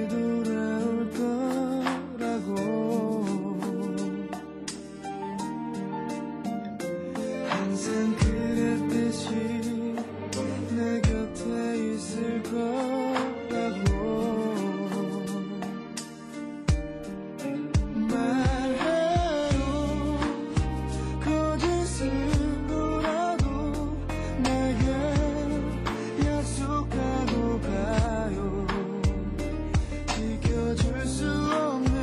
돌아올 거라고 항상 그랬듯이 내 곁에 있을 거라고 말해요. 거짓으로라도 내게 약속하고 가요. 지켜줄 수 없는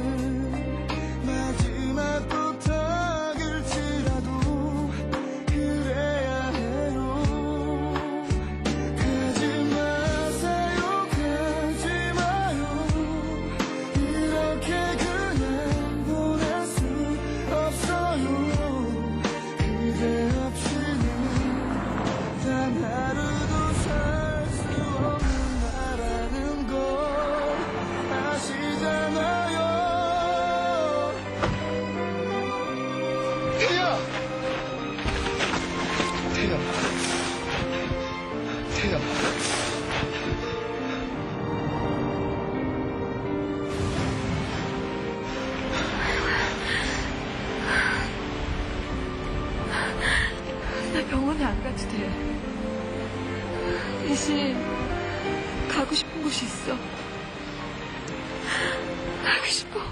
마지막 부탁일지라도 그래야 해요. 가지 마세요, 가지 마요. 이렇게 그냥 보낼 수 없어요. 그대 없이는 단 하루도 살 수 없는 나라는 걸 아시잖아요. 태야! 태야! 태야! 나 병원에 안 가도 돼. 대신 가고 싶은 곳이 있어. 가고 싶어.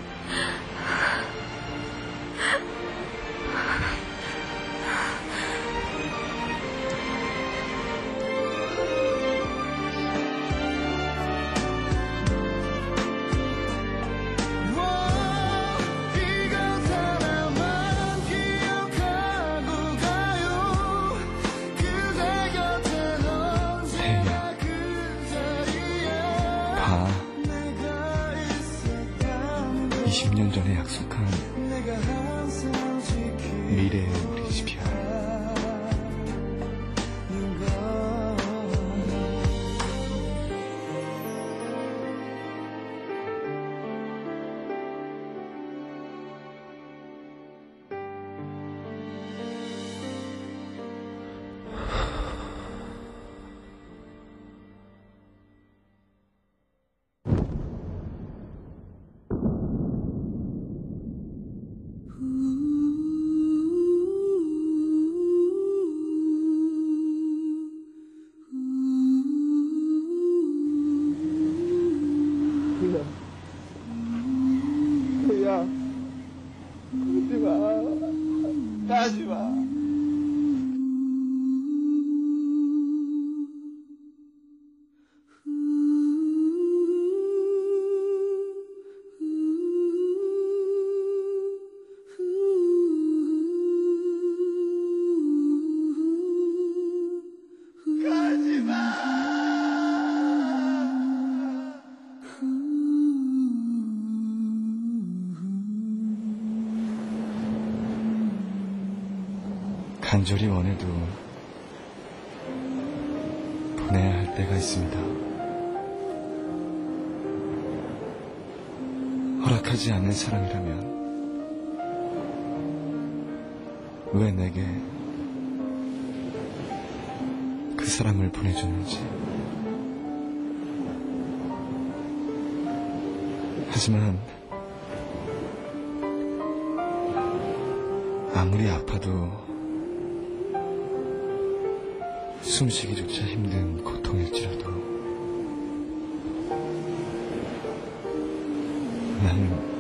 이것 하나만 기억하고 가요. 그대 곁엔 언제나 그 자리에 가. 내가 있었다는 걸 20년 전에 약속한 내가 항상 지키는 미래의 우리 집이야. 걸 태야, 가지마, 가지마. 간절히 원해도 보내야 할 때가 있습니다. 허락하지 않는 사람이라면 왜 내게 그 사람을 보내줬는지. 하지만 아무리 아파도 숨쉬기조차 힘든 고통일지라도 나는